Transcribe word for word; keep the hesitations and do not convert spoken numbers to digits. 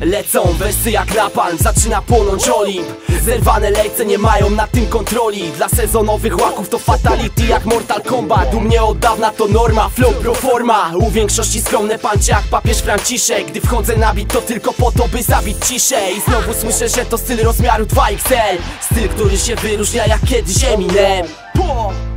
Lecą wersy jak napalm, zaczyna płonąć Olimp. Zerwane lejce nie mają na tym kontroli. Dla sezonowych łaków to fatality jak Mortal Kombat. U mnie od dawna to norma, flow pro forma. U większości skromne pancie jak papież Franciszek. Gdy wchodzę na beat to tylko po to, by zabić ciszę. I znowu słyszę, że to styl rozmiaru dwa X L. Styl, który się wyróżnia jak kiedyś Eminem.